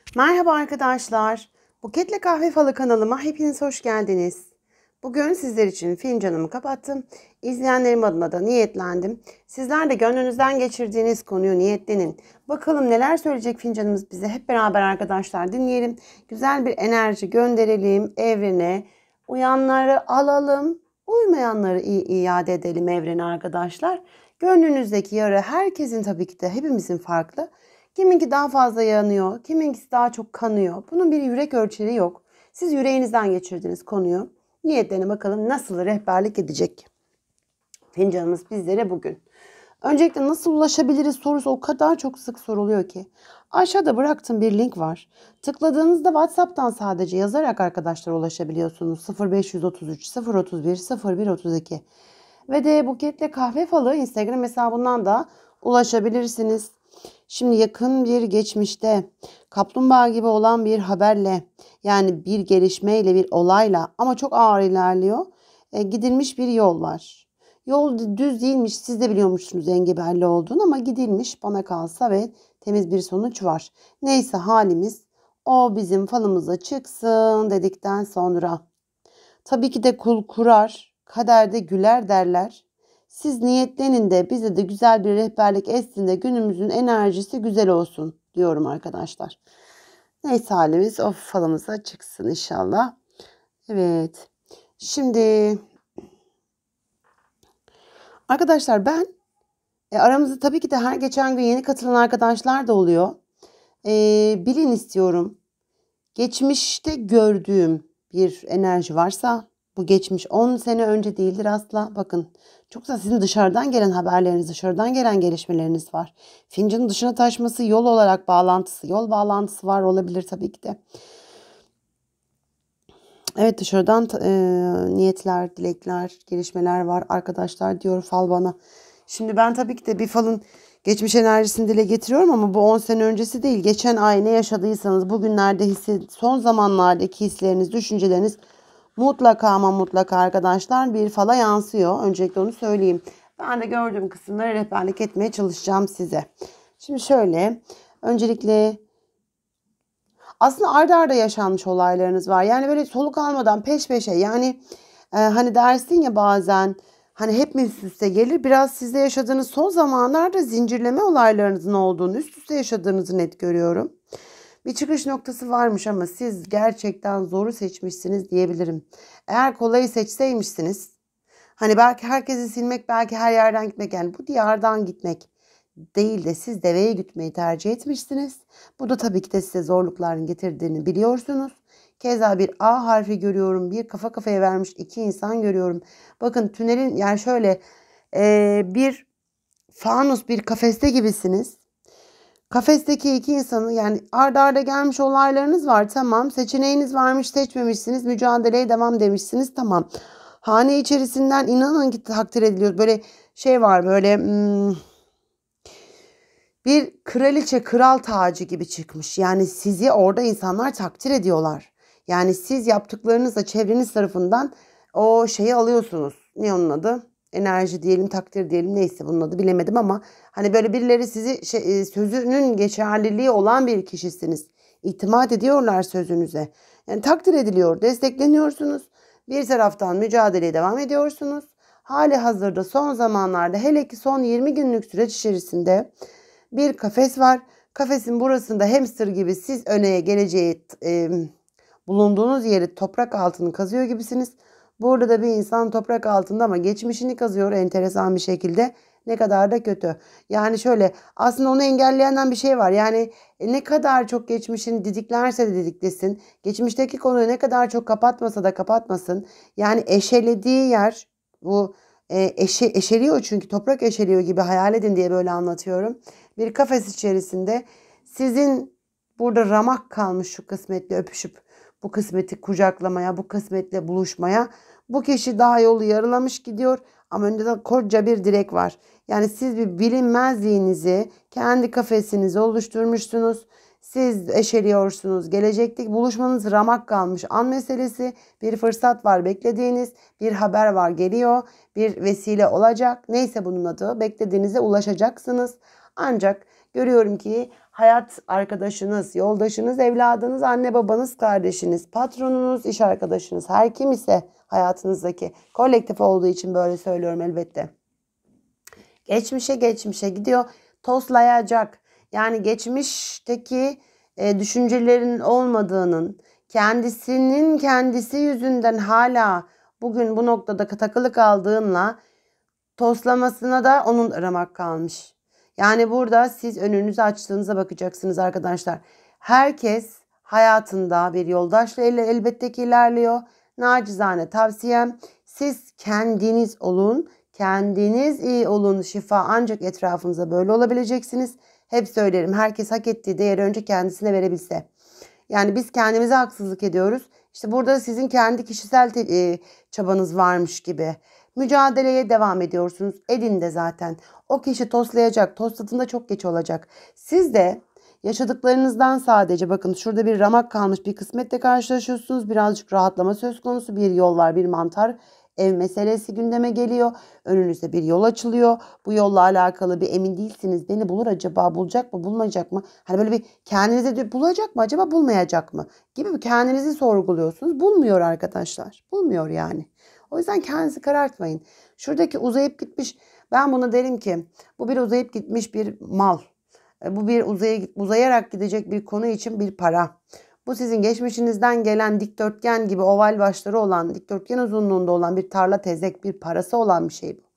Merhaba arkadaşlar. Buketle Kahve Falı kanalıma hepiniz hoş geldiniz. Bugün sizler için fincanımı kapattım. İzleyenlerim adına da niyetlendim. Sizler de gönlünüzden geçirdiğiniz konuyu niyetlenin. Bakalım neler söyleyecek fincanımız bize. Hep beraber arkadaşlar dinleyelim. Güzel bir enerji gönderelim evrene. Uyanları alalım. Uymayanları iyi iade edelim evrene arkadaşlar. Gönlünüzdeki yara herkesin tabii ki de hepimizin farklı. Kiminki daha fazla yanıyor, kiminkisi daha çok kanıyor. Bunun bir yürek ölçeri yok. Siz yüreğinizden geçirdiniz konuyu. Niyetlerine bakalım nasıl rehberlik edecek fincanımız bizlere bugün. Öncelikle nasıl ulaşabiliriz sorusu o kadar çok sık soruluyor ki. Aşağıda bıraktığım bir link var. Tıkladığınızda WhatsApp'tan sadece yazarak arkadaşlar ulaşabiliyorsunuz. 0533 031 0132 ve de Buketle Kahve Falı Instagram hesabından da ulaşabilirsiniz. Şimdi yakın bir geçmişte kaplumbağa gibi olan bir haberle, yani bir gelişmeyle, bir olayla ama çok ağır ilerliyor. Gidilmiş bir yol var. Yol düz değilmiş, siz de biliyormuşsunuz engebeli olduğunu, ama gidilmiş bana kalsa ve temiz bir sonuç var. Neyse halimiz o bizim falımıza çıksın dedikten sonra. Tabii ki de kul kurar, kaderde güler derler. Siz niyetlenin de bize de güzel bir rehberlik etsin de günümüzün enerjisi güzel olsun diyorum arkadaşlar. Neyse halimiz o falımıza çıksın inşallah. Evet. Şimdi arkadaşlar ben aramızda tabii ki de her geçen gün yeni katılan arkadaşlar da oluyor. Bilin istiyorum. Geçmişte gördüğüm bir enerji varsa bu geçmiş 10 sene önce değildir asla. Bakın çok da sizin dışarıdan gelen haberleriniz, dışarıdan gelen gelişmeleriniz var. Fincanın dışına taşması yol olarak bağlantısı, yol bağlantısı var olabilir tabii ki de. Evet, dışarıdan niyetler, dilekler, gelişmeler var arkadaşlar diyor fal bana. Şimdi ben tabii ki de bir falın geçmiş enerjisini dile getiriyorum ama bu 10 sene öncesi değil. Geçen ay ne yaşadıysanız bugünlerde son zamanlardaki hisleriniz, düşünceleriniz mutlaka ama mutlaka arkadaşlar bir fala yansıyor. Öncelikle onu söyleyeyim. Ben de gördüğüm kısımları rehberlik etmeye çalışacağım size. Şimdi şöyle, öncelikle aslında arda arda yaşanmış olaylarınız var. Yani böyle soluk almadan peş peşe, yani hani dersin ya bazen, hani hep mi üst üste gelir? Biraz sizde yaşadığınız son zamanlarda zincirleme olaylarınızın olduğunu, üst üste yaşadığınızı net görüyorum. Bir çıkış noktası varmış ama siz gerçekten zoru seçmişsiniz diyebilirim. Eğer kolayı seçseymişsiniz, hani belki herkesi silmek, belki her yerden gitmek, yani bu diyardan gitmek değil de siz deveye gitmeyi tercih etmişsiniz. Bu da tabii ki de size zorlukların getirdiğini biliyorsunuz. Keza bir A harfi görüyorum. Bir kafa kafaya vermiş iki insan görüyorum. Bakın tünelin, yani şöyle bir fanus, bir kafeste gibisiniz. Kafesteki iki insanı, yani arda arda gelmiş olaylarınız var, tamam. Seçeneğiniz varmış, seçmemişsiniz. Mücadeleye devam demişsiniz, tamam. Hane içerisinden inanın ki takdir ediliyor. Böyle şey var, böyle bir kraliçe kral tacı gibi çıkmış. Yani sizi orada insanlar takdir ediyorlar. Yani siz yaptıklarınızla çevreniz tarafından o şeyi alıyorsunuz. Ne onun adı? Enerji diyelim, takdir diyelim, neyse bunun adı bilemedim ama hani böyle birileri sizi sözünün geçerliliği olan bir kişisiniz. İtimat ediyorlar sözünüze. Yani takdir ediliyor, destekleniyorsunuz. Bir taraftan mücadeleye devam ediyorsunuz. Hali hazırda son zamanlarda, hele ki son 20 günlük süreç içerisinde bir kafes var. Kafesin burasında hamster gibi siz öneye geleceği bulunduğunuz yeri toprak altını kazıyor gibisiniz. Burada da bir insan toprak altında ama geçmişini kazıyor enteresan bir şekilde. Ne kadar da kötü. Yani şöyle, aslında onu engelleyenden bir şey var. Yani ne kadar çok geçmişini didiklerse de didiklesin. Geçmişteki konuyu ne kadar çok kapatmasa da kapatmasın. Yani eşelediği yer bu, eşeliyor, çünkü toprak eşeliyor gibi hayal edin diye böyle anlatıyorum. Bir kafes içerisinde sizin burada ramak kalmış şu kısmetle öpüşüp bu kısmeti kucaklamaya, bu kısmetle buluşmaya. Bu kişi daha yolu yarılamış gidiyor ama önünde de koca bir direk var. Yani siz bir bilinmezliğinizi, kendi kafesinizi oluşturmuşsunuz. Siz eşeliyorsunuz. Gelecekteki buluşmanız ramak kalmış. An meselesi, bir fırsat var beklediğiniz, bir haber var geliyor, bir vesile olacak. Neyse bunun adı, beklediğinize ulaşacaksınız. Ancak görüyorum ki hayat arkadaşınız, yoldaşınız, evladınız, anne babanız, kardeşiniz, patronunuz, iş arkadaşınız, her kim ise hayatınızdaki, kolektif olduğu için böyle söylüyorum elbette. Geçmişe gidiyor, toslayacak. Yani geçmişteki düşüncelerin olmadığının, kendisinin kendisi yüzünden hala bugün bu noktada takılı kaldığınla toslamasına da onun aramak kalmış. Yani burada siz önünüzü açtığınıza bakacaksınız arkadaşlar. Herkes hayatında bir yoldaşla elbette ki ilerliyor. Nacizane tavsiyem, siz kendiniz olun. Kendiniz iyi olun. Şifa ancak etrafınıza böyle olabileceksiniz. Hep söylerim, herkes hak ettiği değeri önce kendisine verebilse. Yani biz kendimize haksızlık ediyoruz. İşte burada sizin kendi kişisel çabanız varmış gibi. Mücadeleye devam ediyorsunuz. Edin de zaten. O kişi toslayacak. Tosladığında çok geç olacak. Siz de yaşadıklarınızdan sadece, bakın şurada bir ramak kalmış, bir kısmetle karşılaşıyorsunuz. Birazcık rahatlama söz konusu. Bir yol var, bir mantar. Ev meselesi gündeme geliyor. Önünüzde bir yol açılıyor. Bu yolla alakalı bir emin değilsiniz. Beni bulur acaba, bulacak mı, bulmayacak mı? Hani böyle bir kendinize diyor, bulacak mı acaba, bulmayacak mı? Gibi bir kendinizi sorguluyorsunuz. Bulmuyor arkadaşlar. Bulmuyor yani. O yüzden kendinizi karartmayın. Şuradaki uzayıp gitmiş, ben buna derim ki bu bir uzayıp gitmiş bir mal. Bu bir uzayarak gidecek bir konu için bir para. Bu sizin geçmişinizden gelen dikdörtgen gibi oval başları olan, dikdörtgen uzunluğunda olan bir tarla tezek, bir parası olan bir şey bu.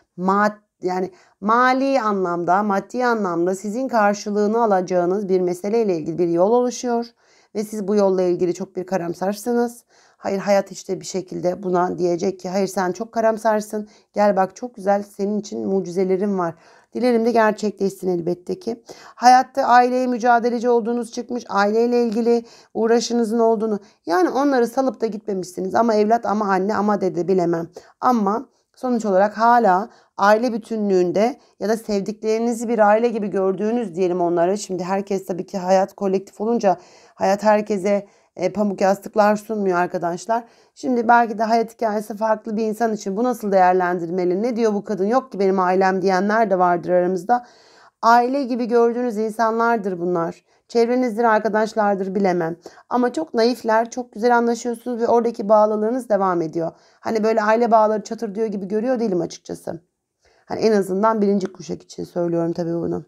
Yani mali anlamda, maddi anlamda sizin karşılığını alacağınız bir meseleyle ilgili bir yol oluşuyor. Ve siz bu yolla ilgili çok bir karamsarsınız. Hayır, hayat işte bir şekilde buna diyecek ki hayır, sen çok karamsarsın. Gel bak, çok güzel, senin için mucizelerim var. Dilerim de gerçekleşsin elbette ki. Hayatta aileye mücadeleci olduğunuz çıkmış. Aileyle ilgili uğraşınızın olduğunu. Yani onları salıp da gitmemişsiniz. Ama evlat, ama anne, ama dede, bilemem. Ama sonuç olarak hala aile bütünlüğünde ya da sevdiklerinizi bir aile gibi gördüğünüz diyelim onlara. Şimdi herkes, tabii ki hayat kolektif olunca hayat herkese pamuk yastıklar sunmuyor arkadaşlar. Şimdi belki de hayat hikayesi farklı bir insan için bu nasıl değerlendirmeli? Ne diyor bu kadın? Yok ki benim ailem diyenler de vardır aramızda. Aile gibi gördüğünüz insanlardır bunlar. Çevrenizdir, arkadaşlardır, bilemem. Ama çok naifler, çok güzel anlaşıyorsunuz ve oradaki bağlılığınız devam ediyor. Hani böyle aile bağları çatır diyor gibi görüyor değilim açıkçası. Hani en azından birinci kuşak için söylüyorum tabii bunu.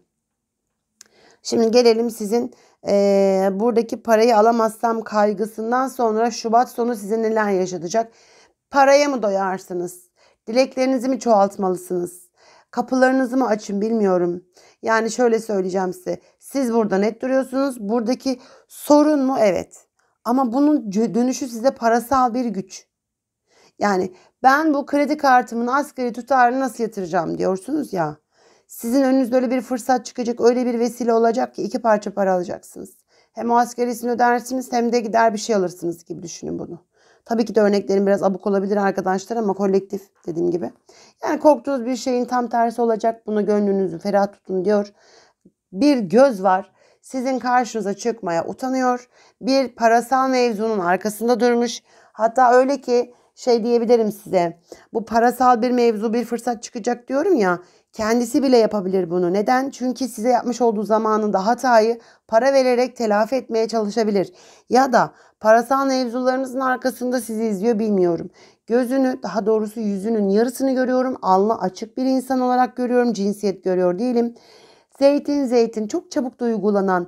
Şimdi gelelim sizin buradaki parayı alamazsam kaygısından sonra Şubat sonu size neler yaşatacak? Paraya mı doyarsınız? Dileklerinizi mi çoğaltmalısınız? Kapılarınızı mı açın, bilmiyorum. Yani şöyle söyleyeceğim size. Siz burada net duruyorsunuz. Buradaki sorun mu? Evet. Ama bunun dönüşü size parasal bir güç. Yani ben bu kredi kartımın asgari tutarını nasıl yatıracağım diyorsunuz ya. Sizin önünüzde öyle bir fırsat çıkacak, öyle bir vesile olacak ki 2 parça para alacaksınız. Hem o asgarisini ödersiniz hem de gider bir şey alırsınız gibi düşünün bunu. Tabii ki de örneklerim biraz abuk olabilir arkadaşlar ama kolektif, dediğim gibi. Yani korktuğunuz bir şeyin tam tersi olacak. Buna gönlünüzü ferah tutun diyor. Bir göz var. Sizin karşınıza çıkmaya utanıyor. Bir parasal mevzunun arkasında durmuş. Hatta öyle ki şey diyebilirim size. Bu parasal bir mevzu, bir fırsat çıkacak diyorum ya. Kendisi bile yapabilir bunu. Neden? Çünkü size yapmış olduğu zamanında hatayı para vererek telafi etmeye çalışabilir. Ya da parasal mevzularınızın arkasında sizi izliyor, bilmiyorum. Gözünü, daha doğrusu yüzünün yarısını görüyorum. Alnı açık bir insan olarak görüyorum. Cinsiyet görüyor değilim. Zeytin çok çabuk da uygulanan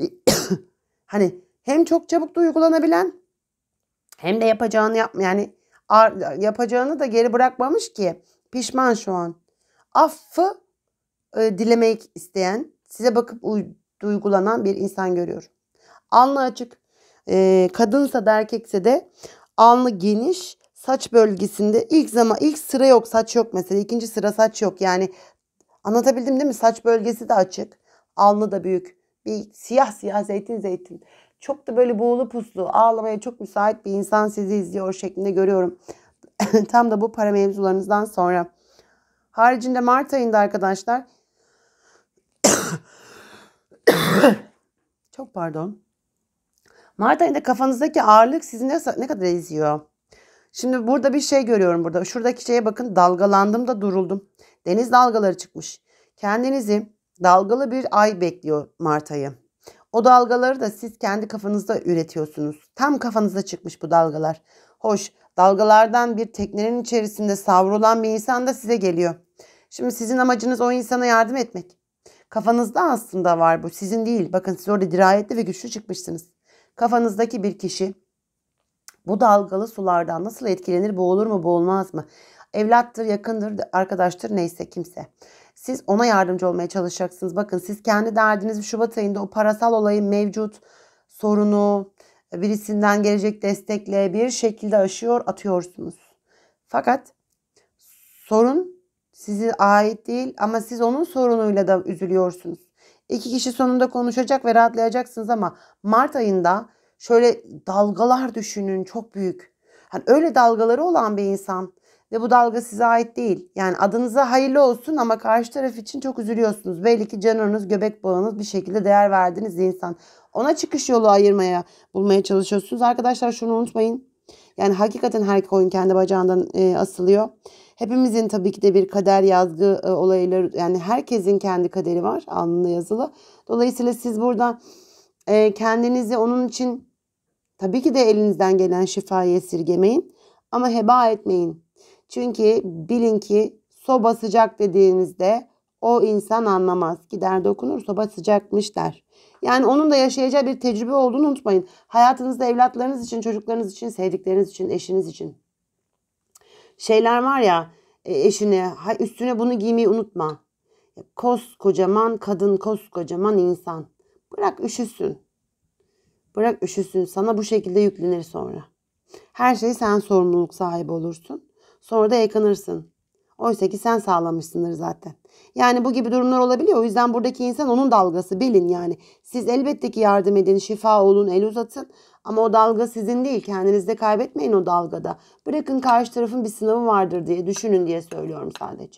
hani hem çok çabuk da uygulanabilen hem de yapacağını yani yapacağını da geri bırakmamış ki, pişman şu an. Affı dilemek isteyen, size bakıp uygulanan bir insan görüyorum. Alnı açık, kadınsa da erkekse de alnı geniş, saç bölgesinde ilk sıra yok, saç yok mesela, ikinci sıra saç yok. Yani anlatabildim değil mi? Saç bölgesi de açık, alnı da büyük, bir siyah zeytin. Çok da böyle buğulu puslu, ağlamaya çok müsait bir insan sizi izliyor şeklinde görüyorum. Tam da bu para mevzularınızdan sonra. Haricinde Mart ayında arkadaşlar çok pardon. Mart ayında kafanızdaki ağırlık sizi ne kadar eziyor? Şimdi burada bir şey görüyorum burada. Şuradaki şeye bakın, dalgalandım da duruldum. Deniz dalgaları çıkmış. Kendinizi dalgalı bir ay bekliyor Mart ayı. O dalgaları da siz kendi kafanızda üretiyorsunuz. Tam kafanızda çıkmış bu dalgalar. Hoş, dalgalardan bir teknenin içerisinde savrulan bir insan da size geliyor. Şimdi sizin amacınız o insana yardım etmek. Kafanızda aslında var bu, sizin değil. Bakın siz orada dirayetli ve güçlü çıkmışsınız. Kafanızdaki bir kişi bu dalgalı sulardan nasıl etkilenir, boğulur mu, boğulmaz mı? Evlattır, yakındır, arkadaştır, neyse kimse. Siz ona yardımcı olmaya çalışacaksınız. Bakın siz kendi derdiniz Şubat ayında o parasal olayın mevcut sorunu birisinden gelecek destekle bir şekilde aşıyor, atıyorsunuz. Fakat sorun size ait değil ama siz onun sorunuyla da üzülüyorsunuz. İki kişi sonunda konuşacak ve rahatlayacaksınız ama Mart ayında şöyle dalgalar düşünün, çok büyük. Hani öyle dalgaları olan bir insan ve bu dalga size ait değil. Yani adınıza hayırlı olsun ama karşı taraf için çok üzülüyorsunuz. Belli ki canınız, göbek bağınız, bir şekilde değer verdiğiniz insan. Ona çıkış yolu bulmaya çalışıyorsunuz. Arkadaşlar şunu unutmayın. Yani hakikaten her koyun kendi bacağından asılıyor. Hepimizin tabii ki de bir kader yazgı olayları, yani herkesin kendi kaderi var alnında yazılı. Dolayısıyla siz burada kendinizi onun için tabii ki de elinizden gelen şifayı esirgemeyin ama heba etmeyin. Çünkü bilin ki soba sıcak dediğinizde o insan anlamaz. Gider dokunur, soba sıcakmış der. Yani onun da yaşayacağı bir tecrübe olduğunu unutmayın. Hayatınızda evlatlarınız için, çocuklarınız için, sevdikleriniz için, eşiniz için. Şeyler var ya, eşine üstüne bunu giymeyi unutma. Koskocaman kadın, koskocaman insan. Bırak üşüsün. Bırak üşüsün. Sana bu şekilde yüklenir sonra. Her şeyi sen sorumluluk sahibi olursun. Sonra da yıkanırsın. Oysa ki sen sağlamışsındır zaten. Yani bu gibi durumlar olabiliyor. O yüzden buradaki insan onun dalgası. Bilin yani. Siz elbette ki yardım edin, şifa olun, el uzatın. Ama o dalga sizin değil. Kendinizde kaybetmeyin o dalgada. Bırakın karşı tarafın bir sınavı vardır diye düşünün diye söylüyorum sadece.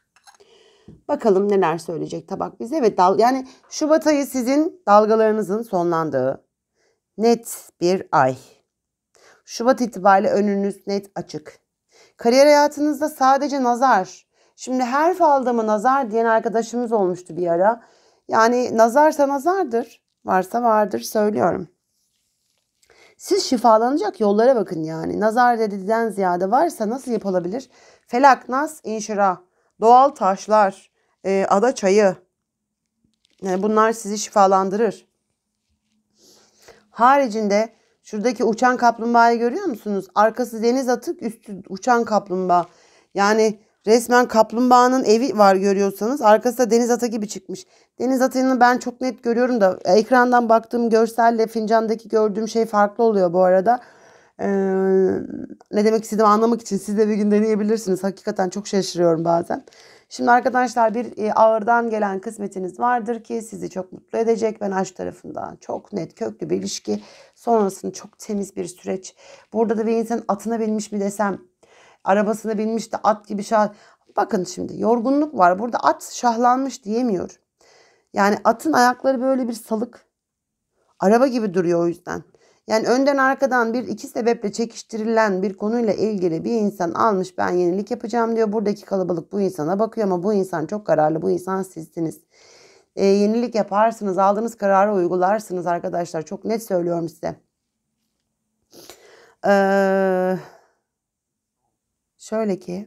Bakalım neler söyleyecek tabak bize. Evet, yani Şubat ayı sizin dalgalarınızın sonlandığı net bir ay. Şubat itibariyle önünüz net açık. Kariyer hayatınızda sadece nazar. Şimdi her falda mı nazar diyen arkadaşımız olmuştu bir ara. Yani nazarsa nazardır, varsa vardır söylüyorum. Siz şifalanacak yollara bakın yani. Nazar dediden ziyade varsa nasıl yapılabilir? Felak, nas, inşira, doğal taşlar, ada çayı. Yani bunlar sizi şifalandırır. Haricinde şuradaki uçan kaplumbağayı görüyor musunuz? Arkası deniz atık, üstü uçan kaplumbağa. Yani resmen kaplumbağanın evi var görüyorsanız. Arkası da deniz atı gibi çıkmış. Deniz atını ben çok net görüyorum da ekrandan baktığım görselle fincandaki gördüğüm şey farklı oluyor bu arada. Ne demek istediğimi anlamak için siz de bir gün deneyebilirsiniz. Hakikaten çok şaşırıyorum bazen. Şimdi arkadaşlar bir ağırdan gelen kısmetiniz vardır ki sizi çok mutlu edecek. Ben aşk tarafından çok net köklü bir ilişki. Sonrasında çok temiz bir süreç. Burada da bir insan atına binmiş mi desem. Arabasına binmiş de at gibi şah. Bakın şimdi yorgunluk var. Burada at şahlanmış diyemiyor. Yani atın ayakları böyle bir salık. Araba gibi duruyor o yüzden. Yani önden arkadan bir iki sebeple çekiştirilen bir konuyla ilgili bir insan almış ben yenilik yapacağım diyor. Buradaki kalabalık bu insana bakıyor ama bu insan çok kararlı. Bu insan sizsiniz. Yenilik yaparsınız. Aldığınız kararı uygularsınız arkadaşlar. Çok net söylüyorum size. Şöyle ki.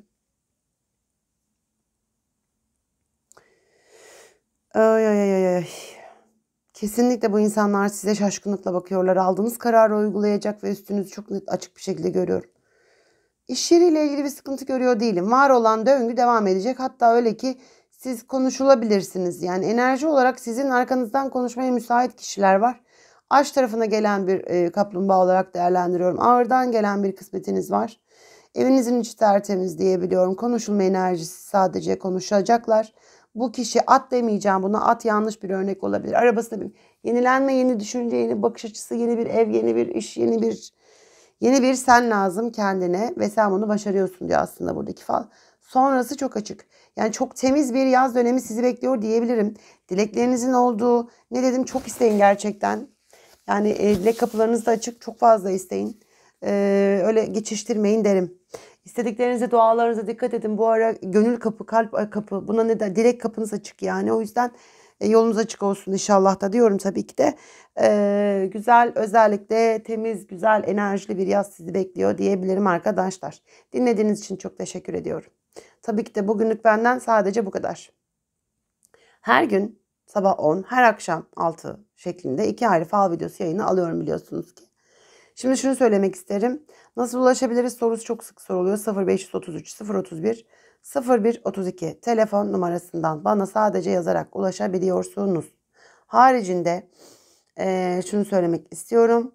Ay ay ay ay. Kesinlikle bu insanlar size şaşkınlıkla bakıyorlar. Aldığınız kararı uygulayacak ve üstünüzü çok net açık bir şekilde görüyorum. İş yeriyle ilgili bir sıkıntı görüyor değilim. Var olan döngü devam edecek. Hatta öyle ki siz konuşulabilirsiniz. Yani enerji olarak sizin arkanızdan konuşmaya müsait kişiler var. Aşk tarafına gelen bir kaplumbağa olarak değerlendiriyorum. Ağırdan gelen bir kısmetiniz var. Evinizin içi tertemiz diyebiliyorum. Konuşulma enerjisi sadece konuşacaklar. Bu kişi at demeyeceğim buna. At yanlış bir örnek olabilir. Arabasında bir yenilenme, yeni düşünce, yeni bakış açısı, yeni bir ev, yeni bir iş, yeni bir sen lazım kendine ve sen bunu başarıyorsun diyor aslında buradaki fal. Sonrası çok açık. Yani çok temiz bir yaz dönemi sizi bekliyor diyebilirim. Dileklerinizin olduğu, ne dedim, çok isteyin gerçekten. Yani dilek kapılarınız da açık, çok fazla isteyin. Öyle geçiştirmeyin derim. İstediklerinize, dualarınıza dikkat edin. Bu ara gönül kapı, kalp kapı, buna ne de dilek kapınız açık yani. O yüzden Yolunuz açık olsun inşallah da diyorum tabii ki de. Güzel, özellikle temiz, güzel, enerjili bir yaz sizi bekliyor diyebilirim arkadaşlar. Dinlediğiniz için çok teşekkür ediyorum. Tabii ki de bugünlük benden sadece bu kadar. Her gün sabah 10, her akşam 6 şeklinde 2 ayrı fal videosu yayını alıyorum biliyorsunuz ki. Şimdi şunu söylemek isterim. Nasıl ulaşabiliriz sorusu çok sık soruluyor. 0533 031 0132 telefon numarasından bana sadece yazarak ulaşabiliyorsunuz. Haricinde şunu söylemek istiyorum.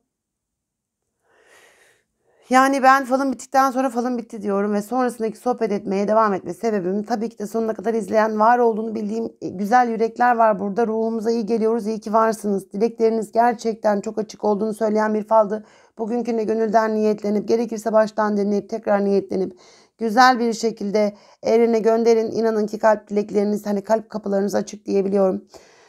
Yani ben falım bittikten sonra falım bitti diyorum ve sonrasındaki sohbet etmeye devam etme sebebim tabii ki de sonuna kadar izleyen var olduğunu bildiğim güzel yürekler var burada. Ruhumuza iyi geliyoruz. İyi ki varsınız. Dilekleriniz gerçekten çok açık olduğunu söyleyen bir faldı. Bugünküne gönülden niyetlenip gerekirse baştan dinleyip tekrar niyetlenip güzel bir şekilde evrene gönderin. İnanın ki kalp dilekleriniz hani kalp kapılarınız açık diyebiliyorum.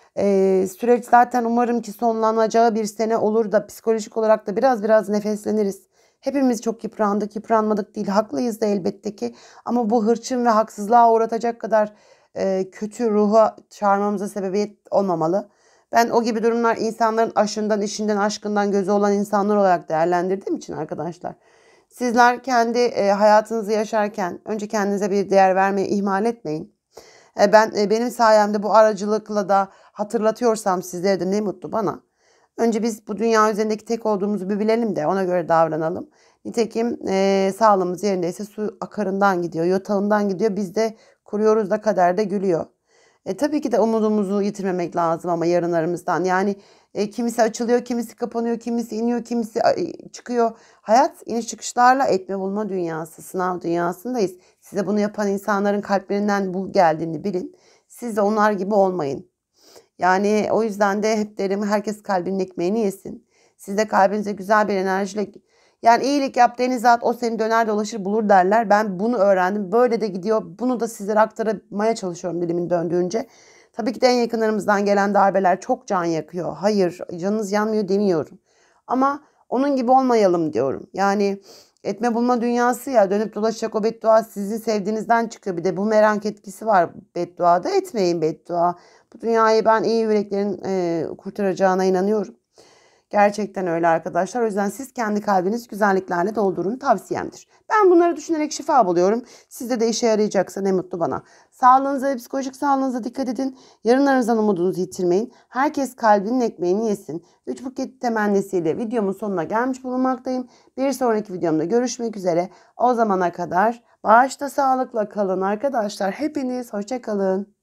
Süreç zaten umarım ki sonlanacağı bir sene olur da psikolojik olarak da biraz nefesleniriz. Hepimiz çok yıprandık, yıpranmadık değil. Haklıyız da elbette ki. Ama bu hırçın ve haksızlığa uğratacak kadar kötü ruha çağırmamıza sebebiyet olmamalı. Ben o gibi durumlar insanların aşından, işinden, aşkından gözü olan insanlar olarak değerlendirdiğim için arkadaşlar. Sizler kendi hayatınızı yaşarken önce kendinize bir değer vermeyi ihmal etmeyin. Benim sayemde bu aracılıkla da hatırlatıyorsam sizlere de ne mutlu bana. Önce biz bu dünya üzerindeki tek olduğumuzu bir bilelim de ona göre davranalım. Nitekim sağlığımız yerindeyse su akarından gidiyor, yotağından gidiyor. Biz de kuruyoruz da kader de gülüyor. Tabii ki de umudumuzu yitirmemek lazım ama yarınlarımızdan. Yani kimisi açılıyor, kimisi kapanıyor, kimisi iniyor, kimisi çıkıyor. Hayat iniş çıkışlarla etme bulma dünyası, sınav dünyasındayız. Size bunu yapan insanların kalplerinden bu geldiğini bilin. Siz de onlar gibi olmayın. Yani o yüzden de hep derim herkes kalbinin ekmeğini yesin. Siz de kalbinize güzel bir enerjiyle yani iyilik yap denize at o seni döner dolaşır bulur derler. Ben bunu öğrendim. Böyle de gidiyor. Bunu da sizlere aktarmaya çalışıyorum dilimin döndüğünce. Tabii ki de en yakınlarımızdan gelen darbeler çok can yakıyor. Hayır canınız yanmıyor demiyorum. Ama onun gibi olmayalım diyorum. Yani etme bulma dünyası ya dönüp dolaşacak o beddua sizin sevdiğinizden çıkıyor. Bir de bu merak etkisi var bedduada etmeyin beddua. Bu dünyayı ben iyi yüreklerin kurtaracağına inanıyorum. Gerçekten öyle arkadaşlar. O yüzden siz kendi kalbinizi güzelliklerle doldurun tavsiyemdir. Ben bunları düşünerek şifa buluyorum. Sizde de işe yarayacaksa ne mutlu bana. Sağlığınıza ve psikolojik sağlığınıza dikkat edin. Yarınlarınızdan umudunuzu yitirmeyin. Herkes kalbinin ekmeğini yesin. 3 buket temennisiyle videomun sonuna gelmiş bulunmaktayım. Bir sonraki videomda görüşmek üzere. O zamana kadar bağışta sağlıkla kalın arkadaşlar. Hepiniz hoşça kalın.